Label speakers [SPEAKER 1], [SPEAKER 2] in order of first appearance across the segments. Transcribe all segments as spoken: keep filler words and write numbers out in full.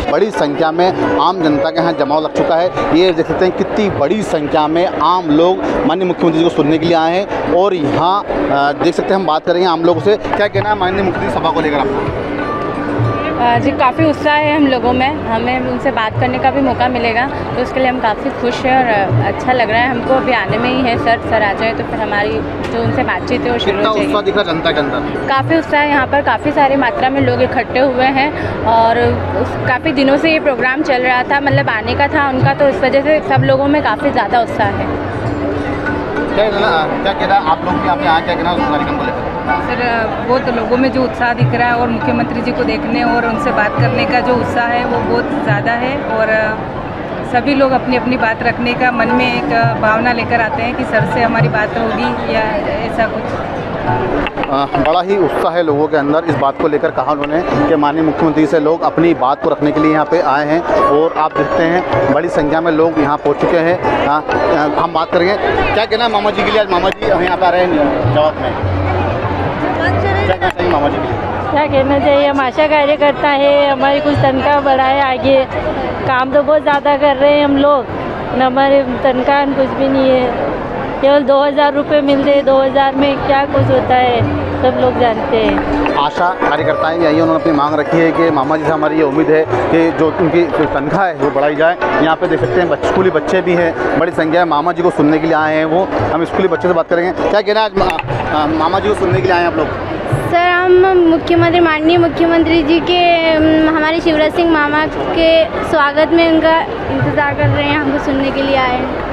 [SPEAKER 1] देखिए बड़ी संख्या में आम जनता के यहाँ जमाव लग चुका है। ये देख सकते हैं कितनी बड़ी संख्या में आम लोग माननीय मुख्यमंत्री जी को सुनने के लिए आए हैं और यहाँ देख सकते हैं हम बात करेंगे आम लोगों से। क्या कहना है माननीय मुख्यमंत्री सभा को लेकर आपको?
[SPEAKER 2] जी काफ़ी उत्साह है हम लोगों में, हमें उनसे बात करने का भी मौका मिलेगा तो उसके लिए हम काफ़ी खुश हैं और अच्छा लग रहा है हमको। अभी आने में ही है, सर सर आ जाए तो फिर हमारी जो उनसे बातचीत है वो शुरू हो जाएगी।
[SPEAKER 1] दिख रहा जनता के अंदर
[SPEAKER 2] काफ़ी उत्साह है यहाँ पर, काफ़ी सारी मात्रा में लोग इकट्ठे हुए हैं और काफ़ी दिनों से ये प्रोग्राम चल रहा था, मतलब आने का था उनका, तो इस वजह से सब लोगों में काफ़ी ज़्यादा उत्साह है।
[SPEAKER 1] क्या क्या कहना आप लोग यहाँ पे आए, क्या कहना कार्यक्रम को लेकर?
[SPEAKER 3] सर बहुत लोगों में जो उत्साह दिख रहा है और मुख्यमंत्री जी को देखने और उनसे बात करने का जो उत्साह है वो बहुत ज़्यादा है और सभी लोग अपनी अपनी बात रखने का मन में एक भावना लेकर आते हैं कि सर से हमारी बात होगी या ऐसा कुछ।
[SPEAKER 1] आ, बड़ा ही उत्साह है लोगों के अंदर इस बात को लेकर। कहा उन्होंने कि माननीय मुख्यमंत्री से लोग अपनी बात को रखने के लिए यहाँ पे आए हैं और आप देखते हैं बड़ी संख्या में लोग यहाँ पहुँच चुके हैं। आ, आ, हम बात करेंगे क्या कहना है मामा जी के लिए। आज मामा जी हम यहाँ पे आ रहे हैं जवाब में, क्या कहना चाहिए मामा जी के लिए?
[SPEAKER 4] क्या कहना चाहिए, हम आशा कार्यकर्ता है, हमारी कुछ तनख्वाह बढ़ाए आगे, काम तो बहुत ज़्यादा कर रहे हैं हम लोग, हमारे तनख्वाह कुछ भी नहीं है, केवल दो हज़ार रुपये मिलते हैं। दो हज़ार में क्या कुछ होता है सब लोग जानते हैं।
[SPEAKER 1] आशा कार्यकर्ताएं यही उन्होंने अपनी मांग रखी है कि मामा जी से हमारी ये उम्मीद है कि जो उनकी तनख्वाह है वो बढ़ाई जाए। यहाँ पे देख सकते हैं बच्चे, स्कूली बच्चे भी हैं, बड़ी संख्या में मामा जी को सुनने के लिए आए हैं। वो हम स्कूली बच्चों से बात करेंगे। क्या कहना है आज मामा जी को सुनने के लिए आए हैं आप लोग?
[SPEAKER 5] सर हम मुख्यमंत्री माननीय मुख्यमंत्री जी के हमारे शिवराज सिंह मामा के स्वागत में उनका इंतज़ार कर रहे हैं, हमको सुनने के लिए आए हैं।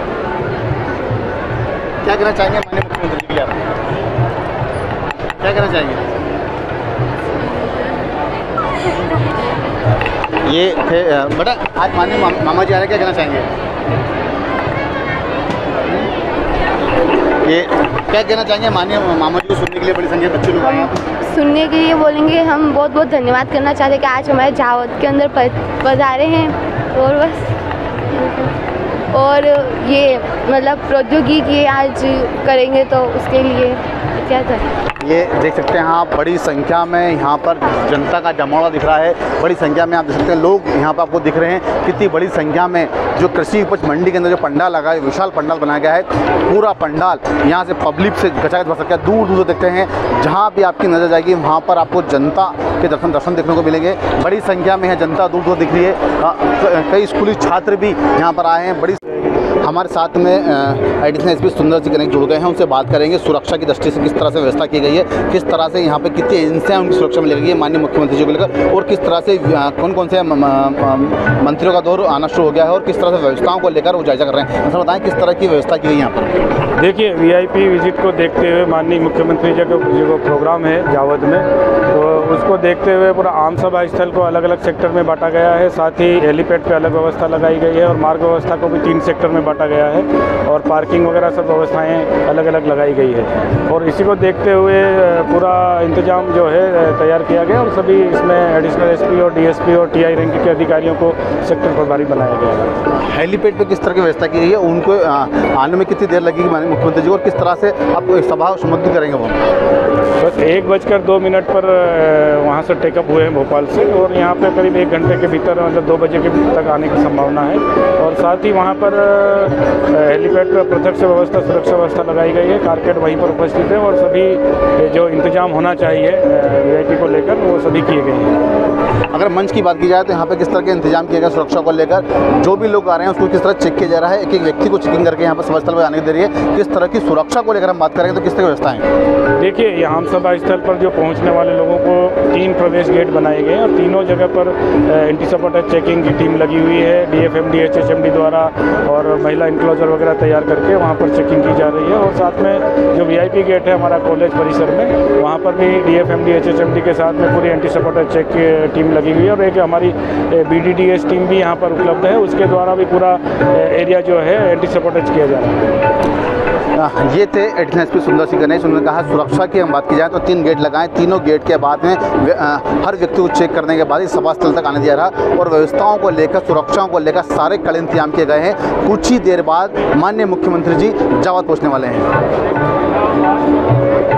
[SPEAKER 1] क्या कहना चाहेंगे माननीय मुख्यमंत्री के लिए आप? क्या कहना चाहेंगे? ये थे बेटा आज माननीय मा, मामा जी आ रहे, क्या कहना चाहेंगे? ये क्या कहना चाहेंगे माननीय मामा जी को सुनने के लिए बड़ी संख्या बच्चे लोग आए हैं?
[SPEAKER 5] सुनने के लिए बोलेंगे, हम बहुत बहुत धन्यवाद करना चाहते हैं कि आज हमारे झावद के अंदर पधारे हैं और बस और ये मतलब प्रौद्योगिकी आज करेंगे तो उसके लिए क्या था।
[SPEAKER 1] ये देख सकते हैं आप बड़ी संख्या में यहाँ पर जनता का जमावड़ा दिख रहा है। बड़ी संख्या में आप देख सकते हैं लोग यहाँ पर आपको दिख रहे हैं। कितनी बड़ी संख्या में जो कृषि उपज मंडी के अंदर जो पंडाल लगा है, विशाल पंडाल बनाया गया है, पूरा पंडाल यहाँ से पब्लिक से गचागच भर सकता है। दूर दूर से देखते हैं जहाँ भी आपकी नज़र जाएगी वहाँ पर आपको जनता के दर्शन दर्शन देखने को मिलेंगे। बड़ी संख्या में यहाँ जनता दूर दूर दिख रही है। कई स्कूली छात्र भी यहाँ पर आए हैं। बड़ी हमारे साथ में एडिशनल एसपी सुंदर जी कनेक्ट जुड़ गए हैं, उनसे बात करेंगे सुरक्षा की दृष्टि से किस तरह से व्यवस्था की गई है, किस तरह से यहाँ पे कितनी एजेंसियाँ उनकी सुरक्षा में लगी है माननीय मुख्यमंत्री जी को लेकर, और किस तरह से कौन कौन से मंत्रियों का दौर आना शुरू हो गया है और किस तरह से व्यवस्थाओं को लेकर वो जायजा कर रहे हैं। सर बताएं किस तरह की व्यवस्था की गई यहाँ पर?
[SPEAKER 6] देखिए वीआईपी विजिट को देखते हुए माननीय मुख्यमंत्री जी का जो प्रोग्राम है जावद में, तो उसको देखते हुए पूरा आम सभा स्थल को अलग अलग सेक्टर में बांटा गया है। साथ ही हेलीपैड पे अलग व्यवस्था लगाई गई है और मार्ग व्यवस्था को भी तीन सेक्टर में बांटा गया है और पार्किंग वगैरह सब व्यवस्थाएं अलग अलग लगाई गई है। और इसी को देखते हुए पूरा इंतजाम जो है तैयार किया गया और सभी इसमें एडिशनल एसपी और डीएसपी और टीआई रैंक के अधिकारियों को सेक्टर प्रभारी बनाया गया है।
[SPEAKER 1] हेलीपैड पे किस तरह की व्यवस्था की गई है, उनको आने में कितनी देर लगेगी माननीय मुख्यमंत्री जी, और किस तरह से आप सभा संबोधित करेंगे? वो
[SPEAKER 6] बस एक बजकर दो मिनट पर वहाँ से टेकअप हुए हैं भोपाल से और यहाँ पे करीब एक घंटे के भीतर मतलब दो बजे के तक आने की संभावना है। और साथ ही वहाँ पर हेलीपैड पर प्रत्यक्ष व्यवस्था सुरक्षा व्यवस्था लगाई गई है, कारकेट वहीं पर उपस्थित है और सभी जो इंतजाम होना चाहिए वीआईपी को लेकर वो सभी किए गए हैं।
[SPEAKER 1] अगर मंच की बात की जाए तो यहाँ पे किस तरह के इंतजाम किए गए सुरक्षा को लेकर, जो भी लोग आ रहे हैं उसको किस तरह चेक किया जा रहा है, एक एक व्यक्ति को चेकिंग करके यहाँ पर सभा स्थल पर आने दे रही है, किस तरह की सुरक्षा को लेकर हम बात करेंगे तो किस तरह की व्यवस्था है?
[SPEAKER 6] देखिए यहाँ आम सभा स्थल पर जो पहुँचने वाले लोगों को तीन प्रवेश गेट बनाए गए हैं और तीनों जगह पर एंटी सपोर्टेड चेकिंग की टीम लगी हुई है डीएफएमडी एचएचएमडी द्वारा, और महिला इंक्लोजर वगैरह तैयार करके वहाँ पर चेकिंग की जा रही है। और साथ में जो वीआईपी गेट है हमारा कॉलेज परिसर में, वहाँ पर भी डीएफएमडी एचएचएमडी के साथ में पूरी एंटी सपोर्टेड चेक की टीम लगी हुई है और एक हमारी बीडीडीएस टीम भी यहाँ पर उपलब्ध है, उसके द्वारा भी पूरा एरिया जो है एंटी सपोर्टेड किया जा रहा है।
[SPEAKER 1] ये थे एडिशनल एसपी सुंदर सिंह गणेश। उन्होंने कहा सुरक्षा की हम बात की जाए तो तीन गेट लगाएं, तीनों गेट के बाद में हर व्यक्ति को चेक करने के बाद ही सभा स्थल तक आने दिया रहा और व्यवस्थाओं को लेकर सुरक्षाओं को लेकर सारे कड़े इंतजाम किए गए हैं। कुछ ही देर बाद माननीय मुख्यमंत्री जी जावद पहुँचने वाले हैं।